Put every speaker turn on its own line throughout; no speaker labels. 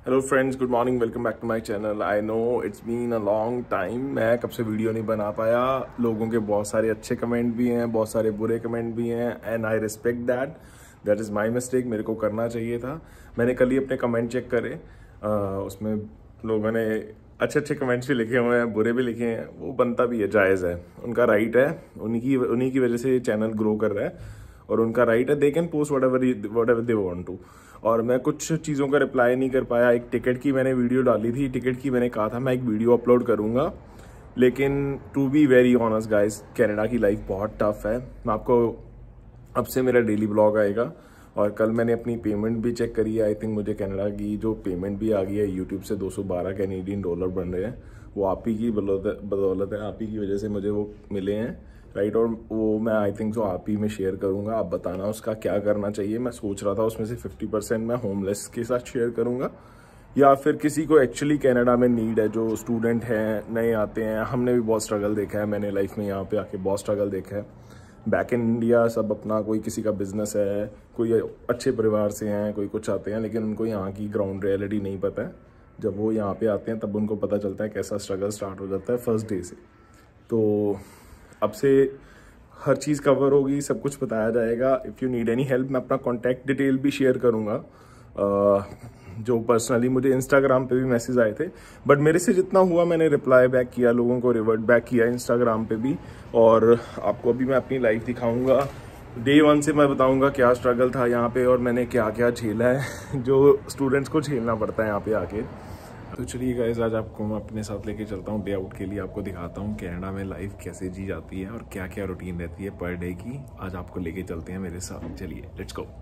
Hello friends, good morning, welcome back to my channel. I know it's been a long time. मैं कब से video नहीं बना पाया। लोगों के बहुत सारे अच्छे कमेंट भी हैं, बहुत सारे बुरे कमेंट भी हैं, and I respect that is my mistake. मेरे को करना चाहिए था। मैंने कल ही अपने कमेंट चेक करे, उसमें लोगों ने अच्छे अच्छे कमेंट्स भी लिखे हुए हैं, बुरे भी लिखे हैं। वो बनता भी है, जायज़ है, उनका राइट है। उन्हीं की वजह से ये चैनल ग्रो कर रहा है और उनका राइट है। They can post whatever they want to. और मैं कुछ चीज़ों का रिप्लाई नहीं कर पाया। एक टिकट की मैंने वीडियो डाली थी, टिकट की मैंने कहा था मैं एक वीडियो अपलोड करूँगा, लेकिन to be very honest guys, Canada की लाइफ बहुत टफ है। मैं आपको अब से मेरा डेली ब्लॉग आएगा। और कल मैंने अपनी पेमेंट भी चेक करी है। आई थिंक मुझे कनाडा की जो पेमेंट भी आ गई है यूट्यूब से, 212 कैनेडियन डॉलर बन रहे हैं। वो आप ही की बदौलत है, आप ही की वजह से मुझे वो मिले हैं, राइट। और वो मैं आई थिंक जो आप ही में शेयर करूंगा, आप बताना उसका क्या करना चाहिए। मैं सोच रहा था उसमें से 50% मैं होमलेस के साथ शेयर करूंगा, या फिर किसी को एक्चुअली कनाडा में नीड है, जो स्टूडेंट हैं, नए आते हैं। हमने भी बहुत स्ट्रगल देखा है, मैंने लाइफ में यहाँ पे आके बहुत स्ट्रगल देखा है। बैक इन इंडिया सब अपना, कोई किसी का बिजनेस है, कोई अच्छे परिवार से हैं, कोई कुछ आते हैं, लेकिन उनको यहाँ की ग्राउंड रियलिटी नहीं पता है। जब वो यहाँ पे आते हैं तब उनको पता चलता है कैसा स्ट्रगल स्टार्ट हो जाता है फर्स्ट डे से। तो अब से हर चीज़ कवर होगी, सब कुछ बताया जाएगा। If you need any help, मैं अपना कॉन्टैक्ट डिटेल भी शेयर करूँगा, जो पर्सनली मुझे इंस्टाग्राम पे भी मैसेज आए थे। बट मेरे से जितना हुआ मैंने रिप्लाई बैक किया, लोगों को रिवर्ट बैक किया इंस्टाग्राम पे भी। और आपको अभी मैं अपनी लाइफ दिखाऊंगा। डे 1 से मैं बताऊंगा क्या स्ट्रगल था यहाँ पे और मैंने क्या क्या झेला है, जो स्टूडेंट्स को झेलना पड़ता है यहाँ पे आके। तो चलिए गाइस, आज आपको मैं अपने साथ लेके चलता हूँ डे आउट के लिए। आपको दिखाता हूँ कनाडा में लाइफ कैसे जी जाती है और क्या क्या रूटीन रहती है पर डे की। आज आपको लेके चलते हैं मेरे साथ, चलिए लेट्स गो।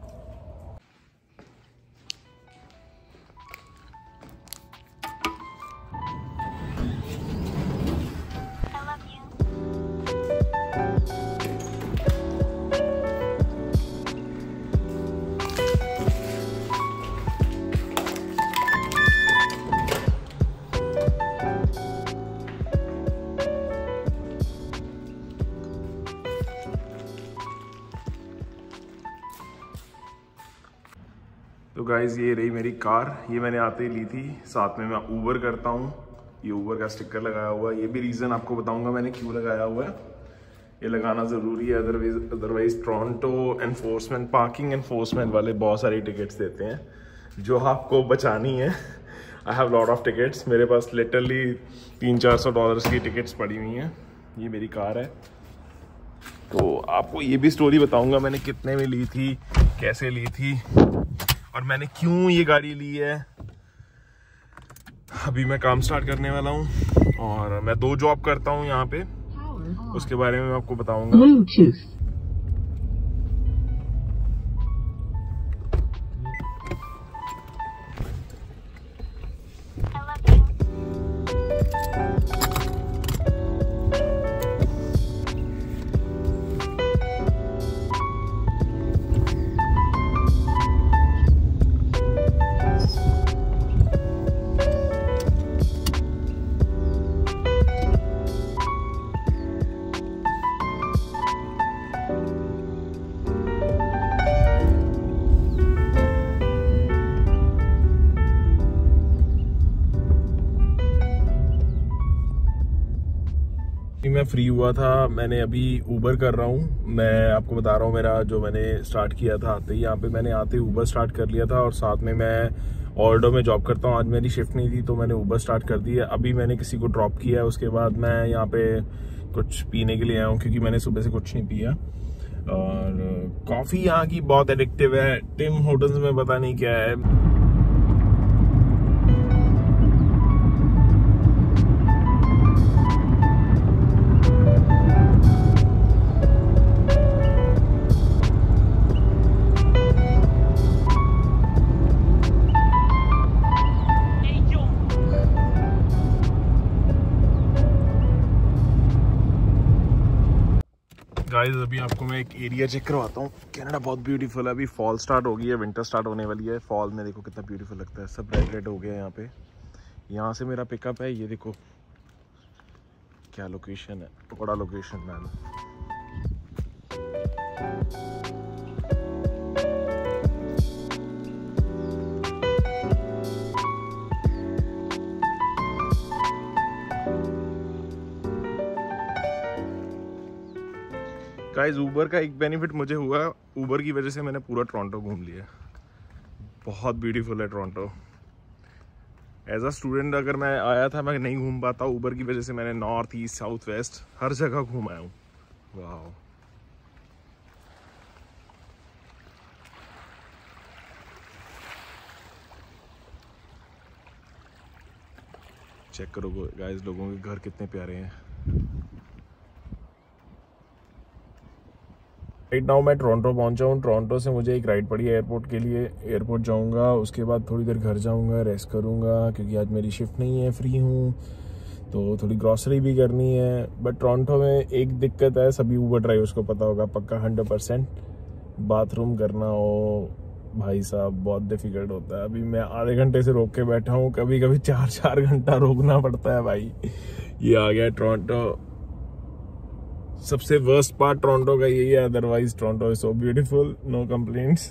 तो गाइज, ये रही मेरी कार। ये मैंने आते ही ली थी। साथ में मैं ऊबर करता हूँ। ये ऊबर का स्टिकर लगाया हुआ है। ये भी रीज़न आपको बताऊंगा मैंने क्यों लगाया हुआ है। ये लगाना ज़रूरी है, otherwise Toronto enforcement, parking enforcement वाले बहुत सारी टिकट्स देते हैं जो आपको बचानी है। I have lot of tickets. मेरे पास लिटरली $300-400 की टिकट्स पड़ी हुई हैं। ये मेरी कार है। तो आपको ये भी स्टोरी बताऊँगा मैंने कितने में ली थी, कैसे ली थी और मैंने क्यों ये गाड़ी ली है। अभी मैं काम स्टार्ट करने वाला हूँ और मैं 2 जॉब करता हूँ यहाँ पे, उसके बारे में मैं आपको बताऊंगा। मैं फ्री हुआ था, मैंने अभी ऊबर कर रहा हूँ। मैं आपको बता रहा हूँ मेरा जो मैंने स्टार्ट किया था आते ही, यहाँ पे मैंने आते ही ऊबर स्टार्ट कर लिया था। और साथ में मैं ऑर्डो में जॉब करता हूँ। आज मेरी शिफ्ट नहीं थी तो मैंने ऊबर स्टार्ट कर दी है। अभी मैंने किसी को ड्रॉप किया है, उसके बाद मैं यहाँ पे कुछ पीने के लिए आया हूँ क्योंकि मैंने सुबह से कुछ नहीं पिया। और कॉफ़ी यहाँ की बहुत एडिक्टिव है। टिम होटल्स में पता नहीं क्या है। गाइस, अभी आपको मैं एक एरिया चेक करवाता हूँ। कनाडा बहुत ब्यूटीफुल है। अभी फॉल स्टार्ट हो गई है, विंटर स्टार्ट होने वाली है। फॉल में देखो कितना ब्यूटीफुल लगता है, सब रेड रेड हो गया है यहाँ पे। यहाँ से मेरा पिकअप है, ये देखो क्या लोकेशन है, बड़ा लोकेशन मैन। गाइस ऊबर का एक बेनिफिट मुझे हुआ, ऊबर की वजह से मैंने पूरा टोरंटो घूम लिया। बहुत ब्यूटीफुल है टोरंटो। एज अ स्टूडेंट अगर मैं आया था, मैं नहीं घूम पाता, ऊबर की वजह से मैंने नॉर्थ ईस्ट साउथ वेस्ट हर जगह घूम आया हूँ। वाह, चेक करो गाइस लोगों के घर कितने प्यारे हैं। राइट नाउ मैं टोरंटो पहुंचा हूँ। टोरंटो से मुझे एक राइड पड़ी है एयरपोर्ट के लिए। एयरपोर्ट जाऊंगा, उसके बाद थोड़ी देर घर जाऊंगा, रेस्ट करूंगा क्योंकि आज मेरी शिफ्ट नहीं है, फ्री हूँ, तो थोड़ी ग्रॉसरी भी करनी है। बट टोरंटो में एक दिक्कत है, सभी ऊबर ड्राइवर्स को पता होगा पक्का 100%, बाथरूम करना हो भाई साहब बहुत डिफिकल्ट होता है। अभी मैं आधे घंटे से रोक के बैठा हूँ, कभी कभी 4-4 घंटा रोकना पड़ता है भाई। ये आ गया टोरंटो। सबसे वर्स्ट पार्ट टोरंटो का यही है, otherwise Toronto is so beautiful, no complaints.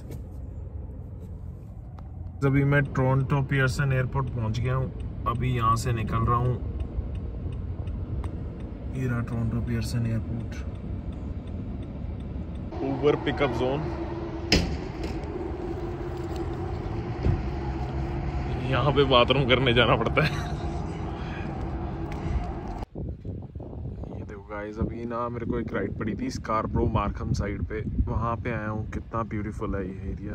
अभी मैं टोरंटो पियर्सन एयरपोर्ट पहुंच गया हूँ, अभी यहाँ से निकल रहा हूँ। ये रहा Toronto Pearson airport. Uber pickup zone, यहाँ पे बाथरूम करने जाना पड़ता है। ये देखो गाइस, अभी ना मेरे को एक राइड पड़ी थी स्कारब्रो मार्कम साइड पे, वहाँ पे आया हूँ। कितना ब्यूटीफुल है ये एरिया।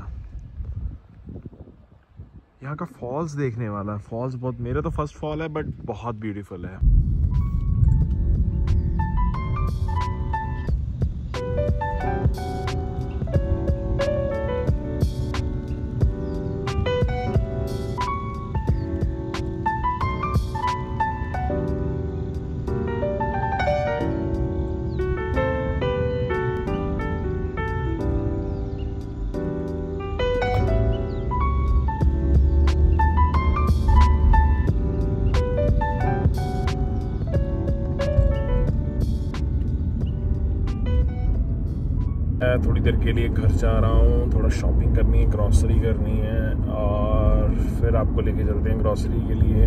यहाँ का फॉल्स देखने वाला है। फॉल्स बहुत, मेरा तो फर्स्ट फॉल है बट बहुत ब्यूटीफुल है। थोड़ी देर के लिए घर जा रहा हूँ, थोड़ा शॉपिंग करनी है, ग्रॉसरी करनी है, और फिर आपको लेके चलते हैं ग्रॉसरी के लिए।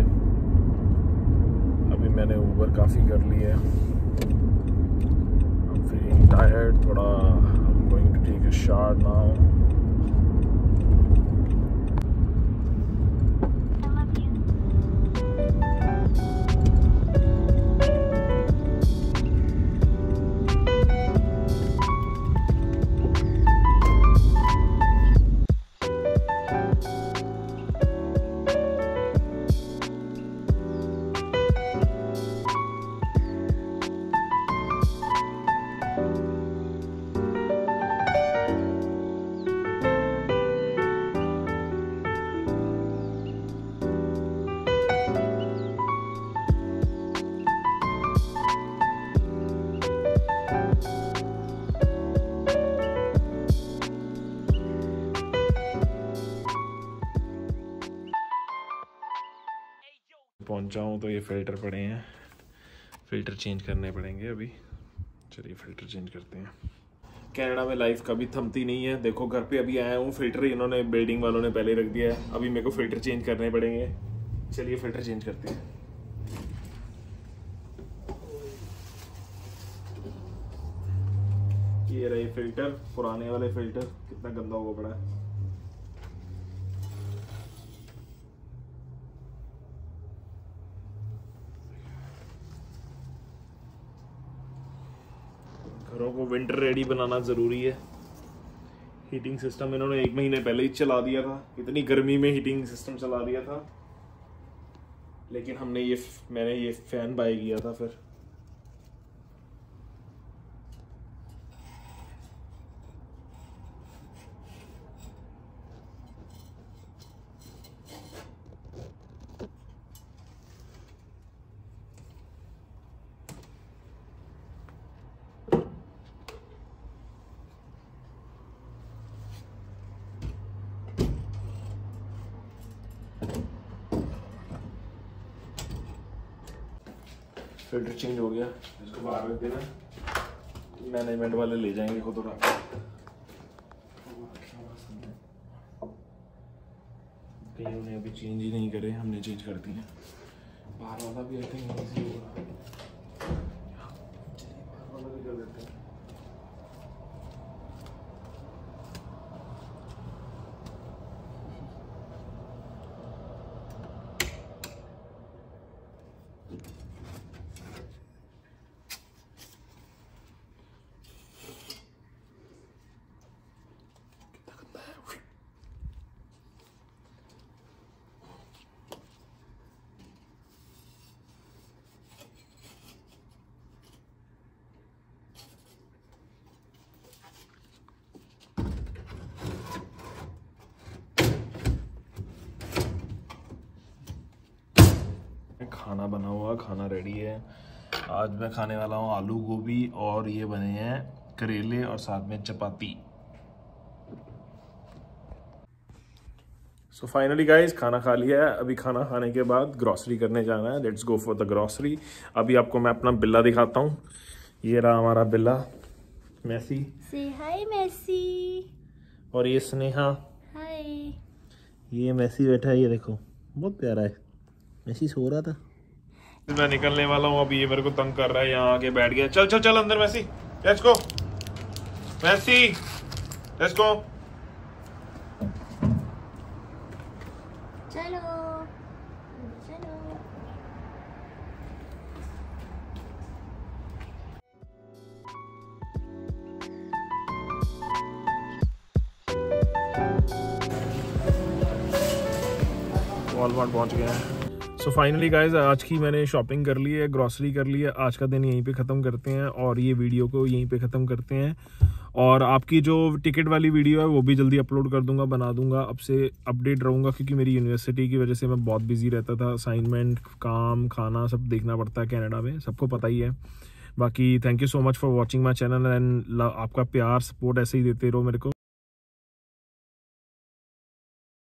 अभी मैंने ऊबर काफ़ी कर ली है। I'm feeling tired, थोड़ा I'm going to take a shower now। पहुंचा हूँ तो ये फ़िल्टर पड़े हैं, फ़िल्टर चेंज करने पड़ेंगे अभी। चलिए फ़िल्टर चेंज करते हैं। कनाडा में लाइफ कभी थमती नहीं है। देखो घर पे अभी आया हूँ, फ़िल्टर इन्होंने बिल्डिंग वालों ने पहले रख दिया है, अभी मेरे को फ़िल्टर चेंज करने पड़ेंगे। चलिए फ़िल्टर चेंज करते हैं। ये रहे फ़िल्टर, पुराने वाले फ़िल्टर, कितना गंदा हुआ पड़ा है। घरों को विंटर रेडी बनाना ज़रूरी है। हीटिंग सिस्टम इन्होंने 1 महीने पहले ही चला दिया था, इतनी गर्मी में हीटिंग सिस्टम चला दिया था, लेकिन मैंने ये फ़ैन बाय किया था फिर। फिल्टर चेंज हो गया, इसको बाहर रख देना, मैनेजमेंट वाले ले जाएंगे खुद उठा। कईयों ने अभी चेंज ही नहीं करे, हमने चेंज कर दिए। बाहर वाला भी आई थिंक इजी होगा, बाहर वाला भी कर देते हैं। खाना बना हुआ, खाना रेडी है। आज मैं खाने वाला हूँ आलू गोभी और ये बने हैं करेले और साथ में चपाती। सो फाइनली गाइज खाना खा लिया है। अभी खाना खाने के बाद ग्रॉसरी करने जाना है। Let's go for the grocery. अभी आपको मैं अपना बिल्ला दिखाता हूँ। ये रहा हमारा बिल्ला मैसी। से हाय मैसी। और ये स्नेहा। हाय। ये मैसी बैठा है, ये देखो बहुत प्यारा है। मैसी सो रहा था। मैं निकलने वाला हूँ अभी। ये मेरे को तंग कर रहा है, यहाँ आके बैठ गया। चल चल चल अंदर Macy, let's go Macy, let's go. चलो चलो। वॉलमार्ट पहुंच गए हैं। सो फाइनली गाइज आज की मैंने शॉपिंग कर ली है, ग्रॉसरी कर ली है। आज का दिन यहीं पे ख़त्म करते हैं और ये वीडियो को यहीं पे ख़त्म करते हैं। और आपकी जो टिकट वाली वीडियो है वो भी जल्दी अपलोड कर दूंगा, बना दूंगा। अब से अपडेट रहूँगा क्योंकि मेरी यूनिवर्सिटी की वजह से मैं बहुत बिजी रहता था। असाइनमेंट, काम, खाना सब देखना पड़ता है कनाडा में, सबको पता ही है। बाकी thank you so much for watching my channel and आपका प्यार सपोर्ट ऐसे ही देते रहो मेरे को।